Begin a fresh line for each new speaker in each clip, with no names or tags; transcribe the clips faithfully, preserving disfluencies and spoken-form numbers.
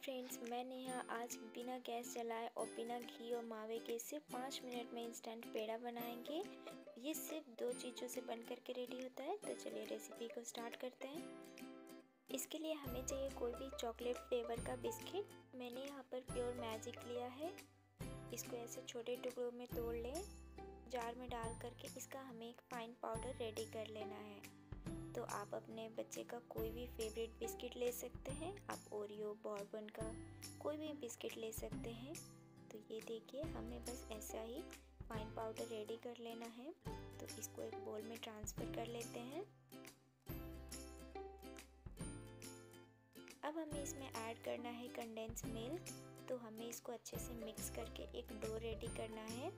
Friends, मैंने यहाँ आज बिना गैस जलाए और बिना घी और मावे के सिर्फ पाँच मिनट में इंस्टेंट पेड़ा बनाएंगे। ये सिर्फ दो चीज़ों से बन करके रेडी होता है। तो चलिए रेसिपी को स्टार्ट करते हैं। इसके लिए हमें चाहिए कोई भी चॉकलेट फ्लेवर का बिस्किट। मैंने यहाँ पर प्योर मैजिक लिया है। इसको ऐसे छोटे टुकड़ों में तोड़ लें। जार में डाल करके इसका हमें एक फाइन पाउडर रेडी कर लेना है। तो आप अपने बच्चे का कोई भी फेवरेट बिस्किट ले सकते हैं। आप ओरियो, बॉर्बन का कोई भी बिस्किट ले सकते हैं। तो ये देखिए, हमें बस ऐसा ही फाइन पाउडर रेडी कर लेना है। तो इसको एक बोल में ट्रांसफ़र कर लेते हैं। अब हमें इसमें ऐड करना है कंडेंस मिल्क। तो हमें इसको अच्छे से मिक्स करके एक डो रेडी करना है।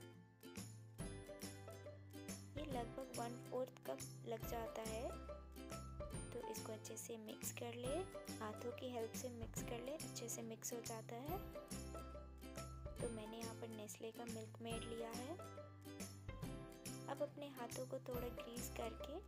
ये लगभग वन फोर्थ कप लग जाता है। तो इसको अच्छे से मिक्स कर ले, हाथों की हेल्प से मिक्स कर ले, अच्छे से मिक्स हो जाता है। तो मैंने यहाँ पर नेस्ले का मिल्क मेड लिया है। अब अपने हाथों को थोड़ा ग्रीस करके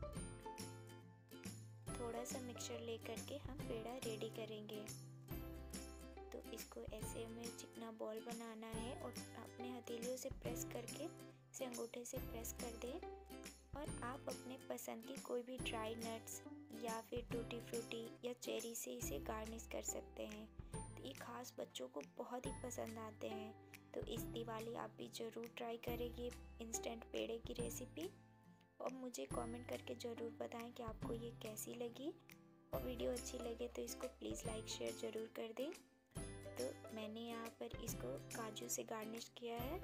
थोड़ा सा मिक्सचर ले करके हम पेड़ा रेडी करेंगे। तो इसको ऐसे हमें चिकना बॉल बनाना है और अपने हथेलियों से प्रेस करके इसे अंगूठे से प्रेस कर दें। और आप अपने पसंद की कोई भी ड्राई नट्स या फिर टूटी फ्रूटी या चेरी से इसे गार्निश कर सकते हैं। तो ये खास बच्चों को बहुत ही पसंद आते हैं। तो इस दिवाली आप भी ज़रूर ट्राई करेंगे इंस्टेंट पेड़े की रेसिपी। और मुझे कमेंट करके ज़रूर बताएं कि आपको ये कैसी लगी। और वीडियो अच्छी लगे तो इसको प्लीज़ लाइक शेयर ज़रूर कर दें। तो मैंने यहाँ पर इसको काजू से गार्निश किया है।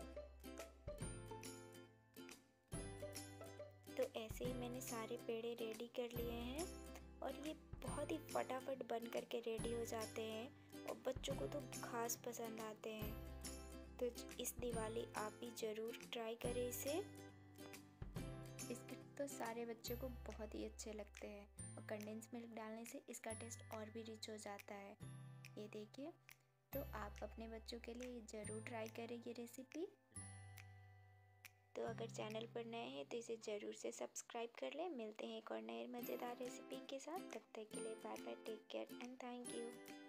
तो ऐसे ही मैंने सारे पेड़े रेडी कर लिए हैं और ये बहुत ही फटाफट बन करके रेडी हो जाते हैं और बच्चों को तो खास पसंद आते हैं। तो इस दिवाली आप भी ज़रूर ट्राई करें इसे। बिस्किट तो सारे बच्चों को बहुत ही अच्छे लगते हैं और कंडेंस मिल्क डालने से इसका टेस्ट और भी रिच हो जाता है। ये देखिए, तो आप अपने बच्चों के लिए ज़रूर ट्राई करें ये रेसिपी। तो अगर चैनल पर नए हैं तो इसे ज़रूर से सब्सक्राइब कर लें। मिलते हैं एक और नए मज़ेदार रेसिपी के साथ। तब तक के लिए bye bye, take care and thank you.